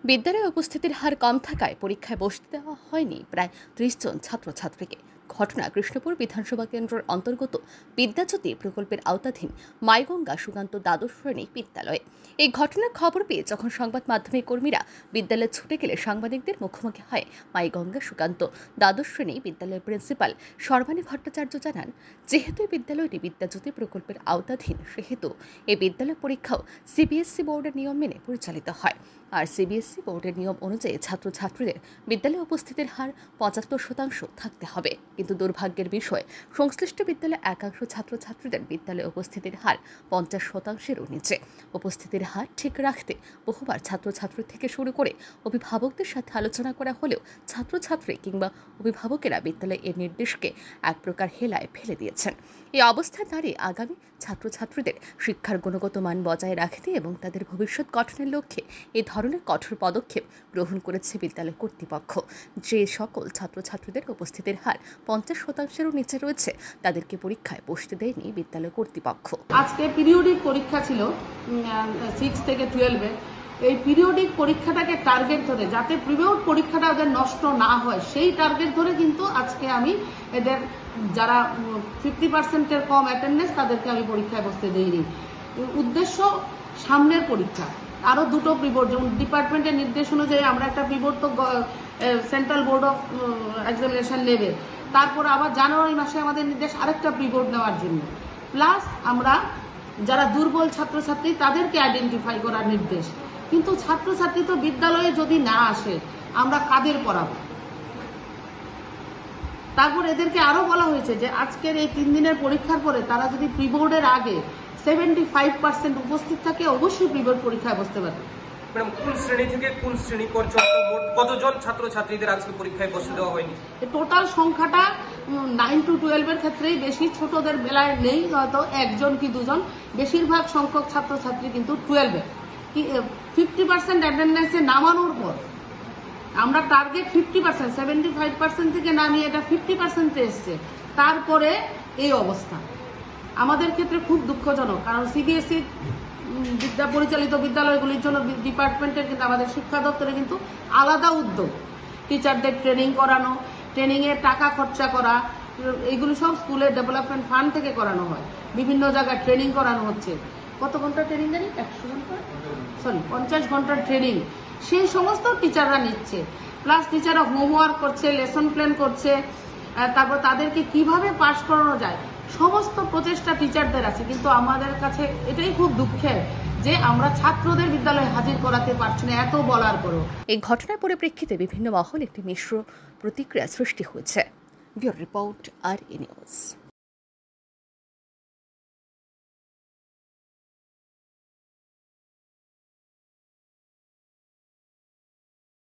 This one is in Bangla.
বিদ্যালয়ে উপস্থিতির হার কম থাকায় পরীক্ষায় বসতে দেওয়া হয়নি প্রায় ৩০ জন ছাত্রছাত্রীকে। ঘটনা কৃষ্ণপুর বিধানসভা কেন্দ্রের অন্তর্গত বিদ্যাজ্যোতি প্রকল্পের আওতাধীন মাইগঙ্গা সুকান্ত দ্বাদশ শ্রেণী বিদ্যালয়ে। এই ঘটনার খবর পেয়ে যখন সংবাদ মাধ্যমের কর্মীরা বিদ্যালয়ে ছুটে গেলে সাংবাদিকদের মুখোমুখি হয় মাইগঙ্গা সুকান্ত দ্বাদশ শ্রেণী বিদ্যালয়ের প্রিন্সিপাল সর্বাণী ভট্টাচার্য জানান, যেহেতু এই বিদ্যালয়টি বিদ্যাজ্যোতি প্রকল্পের আওতাধীন সেহেতু এই বিদ্যালয় পরীক্ষাও সিবিএসসি বোর্ডের নিয়ম মেনে পরিচালিত হয়। আর সিবিএসসি বোর্ডের নিয়ম অনুযায়ী ছাত্রছাত্রীদের বিদ্যালয়ে উপস্থিতির হার ৭৫% থাকতে হবে। কিন্তু দুর্ভাগ্যের বিষয়, সংশ্লিষ্ট বিদ্যালয়ে একাংশ ছাত্রছাত্রীদের বিদ্যালয়ে উপস্থিতির হার ৫০%-এরও নিচে। উপস্থিতির হার ঠিক রাখতে বহুবার ছাত্রছাত্রী থেকে শুরু করে অভিভাবকদের সাথে আলোচনা করা হলেও ছাত্রছাত্রী কিংবা অভিভাবকেরা বিদ্যালয়ে এর নির্দেশকে এক প্রকার হেলায় ফেলে দিয়েছেন। এই অবস্থায় দাঁড়িয়ে আগামী ছাত্রছাত্রীদের শিক্ষার গুণগত মান বজায় রাখতে এবং তাদের ভবিষ্যৎ গঠনের লক্ষ্যে এ ধরনের কঠোর পদক্ষেপ গ্রহণ করেছে বিদ্যালয় কর্তৃপক্ষ। যে সকল ছাত্রছাত্রীদের উপস্থিতির হার ৫০%-এরও নিচে রয়েছে তাদেরকে পরীক্ষায় বসতে দেয়নি বিদ্যালয় কর্তৃপক্ষ। আজকে পিরিয়ডিক পরীক্ষা ছিল 6 থেকে 12-এ। এই পিরিয়ডিক পরীক্ষাটাকে টার্গেট ধরে, যাতে পিরিয়ড পরীক্ষাটা ওদের নষ্ট না হয় সেই টার্গেট ধরে কিন্তু আজকে আমি এদের যারা 50%-এর কম অ্যাটেন্ডেন্স তাদেরকে আমি পরীক্ষায় বসতে দেইনি। উদ্দেশ্য সামনের পরীক্ষা, আরো দুটো প্রিবোর্ড, যেমন ডিপার্টমেন্টের নির্দেশ অনুযায়ী আমরা একটা প্রিবোর্ড তো সেন্ট্রাল বোর্ড অফ এক্সামিনেশন নেবে, তারপর আবার জানুয়ারি মাসে আমাদের নির্দেশ আরেকটা প্রিবোর্ড নেওয়ার জন্য, প্লাস আমরা যারা দুর্বল ছাত্রছাত্রী তাদেরকে আইডেন্টিফাই করার নির্দেশ। কিন্তু ছাত্রছাত্রী তো বিদ্যালয়ে যদি না আসে আমরা কাদের পড়াবো? তারপর এদেরকে আরো বলা হয়েছে যে আজকের এই 3 দিনের পরীক্ষার পরে তারা যদি প্রিবোর্ডের আগে 75% উপস্থিত থাকে অবশ্যই প্রিবোর্ড পরীক্ষায় বসতে পারবে। ম্যাডাম, কোন শ্রেণী থেকে কোন শ্রেণী পর্যন্ত মোট কতজন ছাত্রছাত্রীদের আজকে পরীক্ষায় বসতে দেওয়া হয়নি? টোটাল সংখ্যাটা 9 to 12-এর ক্ষেত্রেই বেশি, ছোটদের বেলায় নেই, হয়তো 1জন কি 2জন। বেশিরভাগ সংখ্যক ছাত্রছাত্রী কিন্তু 12-এ 50% অ্যাটেন্ডেন্সে নামানোর পর আমরা টার্গেট 50%, 75% থেকে নামিয়ে এটা 50%-এ এসছে, তারপরে এই অবস্থা আমাদের ক্ষেত্রে খুব দুঃখজনক। কারণ সিবিএসসি পরিচালিত বিদ্যালয়গুলির জন্য ডিপার্টমেন্টের কিন্তু আমাদের শিক্ষা দপ্তরে কিন্তু আলাদা উদ্যোগ, টিচারদের ট্রেনিং করানো, ট্রেনিংয়ে টাকা খরচা করা, এইগুলো সব স্কুলের ডেভেলপমেন্ট ফান্ড থেকে করানো হয়। বিভিন্ন জায়গায় ট্রেনিং করানো হচ্ছে। কত ঘন্টা ট্রেনিং জানি? 50 ঘন্টার ট্রেনিং সেই সমস্ত টিচাররা নিচ্ছে। প্লাস টিচাররা হোমওয়ার্ক করছে, লেসন প্ল্যান করছে, তারপর তাদেরকে কিভাবে পাস করানো যায় সমস্ত প্রচেষ্টা টিচারদের আছে। কিন্তু আমাদের কাছে এটাই খুব দুঃখের যে আমরা ছাত্রদের বিদ্যালয়ে হাজির করাতে পারছি না, এত বলার পরও। এই ঘটনার পরিপ্রেক্ষিতে বিভিন্ন মহল একটি মিশ্র প্রতিক্রিয়া সৃষ্টি হয়েছে। Bureau report, RE news.